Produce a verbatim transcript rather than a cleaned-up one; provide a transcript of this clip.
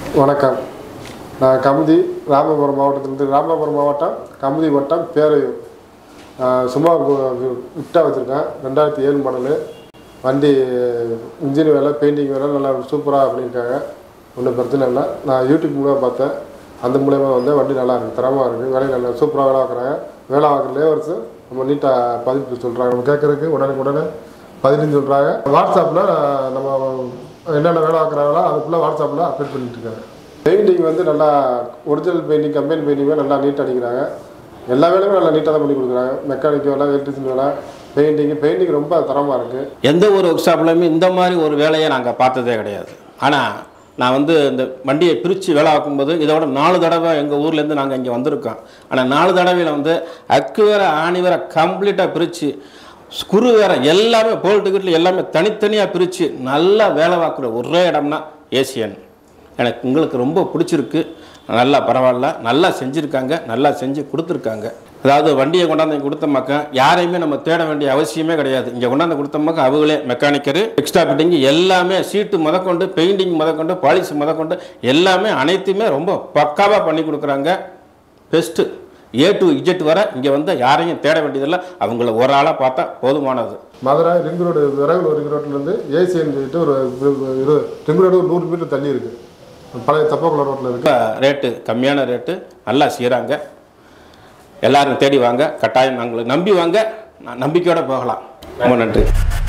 வணக்கம். நான் கமுதி ராமபுரம் மாவட்டத்திலிருந்து ராமபுரம் மாவட்டம் கமுதி வட்டம் பேரையூர். சும்மா விட்டா வச்சுருக்கேன். ரெண்டாயிரத்தி ஏழு மாடலு வண்டி. இன்ஜின் வேலை பெயிண்டிங் வேலை நல்லா சூப்பராக பண்ணியிருக்காங்க. ஒன்றும் பிரச்சனை இல்லை. நான் யூடியூப் மூலமாக பார்த்தேன். அந்த மூலயமா வந்து வண்டி நல்லா இருக்குது, தரமாக இருக்குது, வேலை நல்லா சூப்பராக வேலை பார்க்குறாங்க. வேலை பார்க்குற லேபர்ஸு நம்ம நீட்டாக பதிப்பு சொல்கிறாங்க. நம்ம கேட்குறதுக்கு உடனே உடனே பதினஞ்சு சொல்கிறாங்க. வாட்ஸ்அப்பில் நம்ம என்னென்ன வேலை பார்க்குறாங்களோ அதுக்குள்ளே வாட்ஸ்அப்பில் அப்டேட் பண்ணிட்டுருக்காங்க. பெயிண்டிங் வந்து நல்லா ஒரிஜினல் பெயிண்டிங் கம்பெனி பெயிண்டிங்கே நல்லா நீட்டாக அடிக்கிறாங்க. எல்லா வேலையுமே நல்லா நீட்டாக தான் பண்ணி கொடுக்குறாங்க. மெக்கானிக் வேலை, எலக்ட்ரிஷியன் வேலை, பெயிண்டிங்கு பெயிண்டிங் ரொம்ப தரமாக இருக்குது. எந்த ஒரு ஒர்க் ஷாப்லையுமே இந்த மாதிரி ஒரு வேலையை நாங்கள் பார்த்ததே கிடையாது. ஆனால் நான் வந்து இந்த வண்டியை பிரித்து வேலை பார்க்கும்போது இதோட நாலு தடவை எங்கள் ஊர்லேருந்து நாங்கள் இங்கே வந்திருக்கோம். ஆனால் நாலு தடவையில் வந்து அக்கு வேற ஆணி வேற கம்ப்ளீட்டாக பிரித்து ஸ்க்ரூ வேறு எல்லாமே போல் டிக்கெட்டில் எல்லாமே தனித்தனியாக பிரித்து நல்லா வேலை பார்க்குற ஒரே இடம்னா ஏசியன். எனக்கு உங்களுக்கு ரொம்ப பிடிச்சிருக்கு. நல்லா பரவாயில்ல, நல்லா செஞ்சுருக்காங்க, நல்லா செஞ்சு கொடுத்துருக்காங்க. அதாவது வண்டியை கொண்டாந்து கொடுத்தமாக்கா யாரையுமே நம்ம தேட வேண்டிய அவசியமே கிடையாது. இங்கே கொண்டாந்து கொடுத்தமாக்கா அவங்களே மெக்கானிக்கரு, எக்ஸ்ட்ரா ஃபிட்டிங்கு எல்லாமே, சீட்டு முதற்கொண்டு, பெயிண்டிங் முதற்கொண்டு, பாலிஷ் முதற்கொண்டு எல்லாமே அனைத்துமே ரொம்ப பக்காவாக பண்ணி கொடுக்குறாங்க. பெஸ்ட்டு ஏ டு இஜெட் வர இங்கே வந்து யாரையும் தேட வேண்டியதில்லை. அவங்கள ஒரு ஆளாக பார்த்தா போதுமானது. மதுரை ரிங் ரோடு விரைவில் ரிங் ரோட்லேருந்து ஏசியன் சொல்லிட்டு ஒரு இது ரிங் ரோடு ஒரு நூறு மீட்டர் தள்ளி இருக்குது. பழைய தப்பக்குள ரோட்டில் இருக்குது. ரேட்டு கம்மியான ரேட்டு, நல்லா செய்கிறாங்க. எல்லாரும் தேடி வாங்க, கட்டாயம் நாங்களை நம்பி வாங்க, நம்பிக்கையோடு போகலாம். ரொம்ப நன்றி.